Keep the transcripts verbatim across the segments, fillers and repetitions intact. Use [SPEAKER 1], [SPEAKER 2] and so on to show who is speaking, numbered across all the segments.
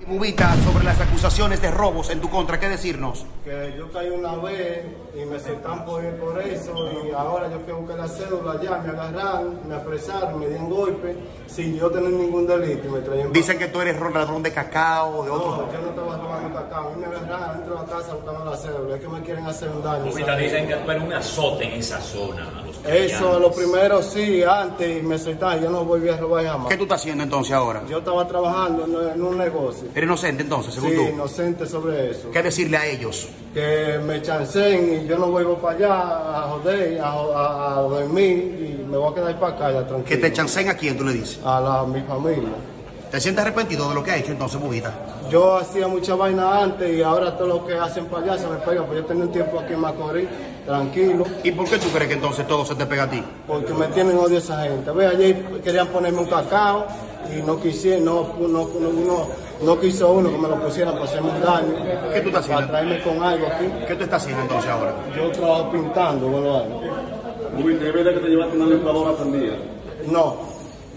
[SPEAKER 1] Bubita, sobre las acusaciones de robos en tu contra, ¿qué decirnos?
[SPEAKER 2] Que yo caí una vez y me sentan por, por eso y ahora yo fui a buscar la cédula allá, me agarraron, me apresaron, me dieron golpe sin yo tener ningún delito y me traían...
[SPEAKER 1] Dicen que tú eres ladrón de cacao, de otro...
[SPEAKER 2] No, yo no estaba robando cacao, a mí me agarraron dentro de la casa buscando la cédula, es que me quieren hacer un daño.
[SPEAKER 3] Bubita, dicen que tú eres un azote en esa zona.
[SPEAKER 2] Eso, lo primero sí, antes me soltaron, yo no volví a robar jamás.
[SPEAKER 1] ¿Qué tú estás haciendo entonces ahora?
[SPEAKER 2] Yo estaba trabajando en, en un negocio.
[SPEAKER 1] ¿Eres inocente entonces, según
[SPEAKER 2] sí,
[SPEAKER 1] tú?
[SPEAKER 2] Sí, inocente sobre eso.
[SPEAKER 1] ¿Qué decirle a ellos?
[SPEAKER 2] Que me chancen y yo no vuelvo para allá a joder, a, a, a dormir y me voy a quedar para acá ya tranquilo.
[SPEAKER 1] ¿Que te chancen a quién tú le dices?
[SPEAKER 2] A, la, a mi familia.
[SPEAKER 1] ¿Te sientes arrepentido de lo que has hecho entonces, Bubita?
[SPEAKER 2] Yo hacía mucha vaina antes y ahora todo lo que hacen para allá se me pega, pues yo tenía un tiempo aquí en Macorís, tranquilo.
[SPEAKER 1] ¿Y por qué tú crees que entonces todo se te pega a ti?
[SPEAKER 2] Porque me tienen odio esa gente. Ve, ayer querían ponerme un cacao y no quisieron, no, no, no, no, no quiso uno que me lo pusieran para hacerme un daño.
[SPEAKER 1] ¿Qué tú estás haciendo?
[SPEAKER 2] Para traerme con algo aquí.
[SPEAKER 1] ¿Qué tú estás haciendo entonces ahora?
[SPEAKER 2] Yo trabajo pintando, bueno, algo.
[SPEAKER 4] ¿Es verdad que te llevaste una licuadora prendida?
[SPEAKER 2] No.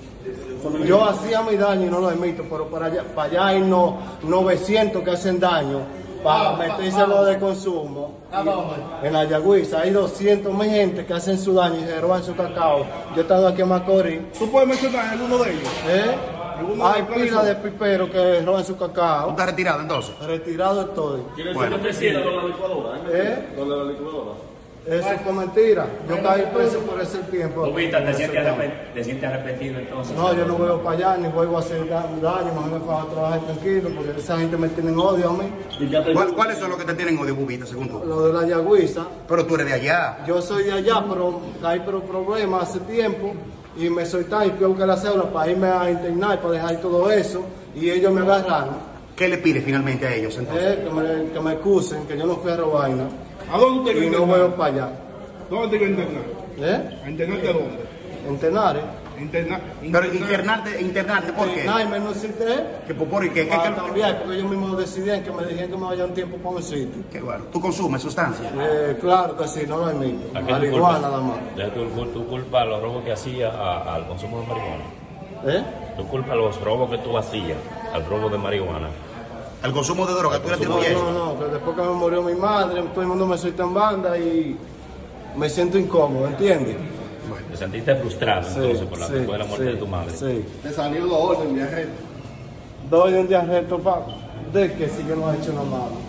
[SPEAKER 2] Yo hacía mi daño y no lo admito, pero para allá, para allá hay no, novecientos que hacen daño para meterse lo de consumo. Y en la Yagüiza hay doscientos mil gente que hacen su daño y se roban su cacao. Yo he estado aquí en Macorís.
[SPEAKER 4] ¿Tú puedes mencionar alguno de ellos?
[SPEAKER 2] ¿Eh? Hay pilas de piperos que roban su cacao.
[SPEAKER 1] ¿Tú estás retirado entonces?
[SPEAKER 2] Retirado estoy.
[SPEAKER 4] ¿Quieres
[SPEAKER 1] Bueno.
[SPEAKER 4] decir lo de la licuadora?
[SPEAKER 2] ¿Eh?
[SPEAKER 4] Lo de la licuadora.
[SPEAKER 2] Eso fue mentira. Yo caí preso por ese tiempo.
[SPEAKER 3] Bubita, ¿te sientes, arrepentido, ¿te sientes arrepentido entonces?
[SPEAKER 2] No, yo no vuelvo para allá, ni vuelvo a hacer daño, mejor me puedo trabajar tranquilo, porque esa gente me tiene odio a mí.
[SPEAKER 1] ¿Cuál, ¿Cuáles son los que te tienen odio, Bubita, según tú?
[SPEAKER 2] Lo de la Yagüiza,
[SPEAKER 1] Pero tú eres de allá.
[SPEAKER 2] yo soy de allá, pero hay pero problemas hace tiempo, y me soltaron y fui a buscar la cédula para irme a internar, para dejar todo eso, y ellos me agarraron.
[SPEAKER 1] ¿Qué le pides finalmente a ellos entonces?
[SPEAKER 2] Eh, que, me, que me excusen, que yo no fui a robar nada,
[SPEAKER 4] ¿A dónde te
[SPEAKER 2] y no
[SPEAKER 4] internar?
[SPEAKER 2] voy para allá.
[SPEAKER 4] ¿Dónde te iba a internar?
[SPEAKER 2] ¿Eh?
[SPEAKER 4] ¿A internarte a dónde?
[SPEAKER 2] En Tenares.
[SPEAKER 4] Internar.
[SPEAKER 1] Pero internarte, internarte, ¿por qué?
[SPEAKER 2] Internarme no existe,
[SPEAKER 1] ¿Que por por qué? ¿Qué,
[SPEAKER 2] para
[SPEAKER 1] qué-
[SPEAKER 2] cambiar, porque ellos mismos decidían que me dijeron que me vaya un tiempo para un sitio.
[SPEAKER 1] qué bueno? ¿Tú consumes sustancias?
[SPEAKER 2] Eh, claro que sí, no lo admito.
[SPEAKER 5] ¿A qué tú
[SPEAKER 2] Marihuana
[SPEAKER 5] culpas?
[SPEAKER 2] nada más.
[SPEAKER 5] Ya tú, tú culpas los robos que hacías a- al consumo de marihuana.
[SPEAKER 2] ¿Eh?
[SPEAKER 5] Tú culpas los robos que tú hacías al robo de marihuana.
[SPEAKER 1] ¿Al consumo de droga? ¿Tú le
[SPEAKER 2] No,
[SPEAKER 1] atribuyes eso?
[SPEAKER 2] no, no, que después que me murió mi madre, todo el mundo me suelta en banda y me siento incómodo, ¿entiendes?
[SPEAKER 5] Te sentiste frustrado entonces por la,
[SPEAKER 2] sí,
[SPEAKER 5] después de la muerte
[SPEAKER 2] sí,
[SPEAKER 5] de tu madre.
[SPEAKER 2] Sí.
[SPEAKER 4] Te salió la orden de arresto.
[SPEAKER 2] Doy un día reto, papá, de que si yo no he hecho nada malo.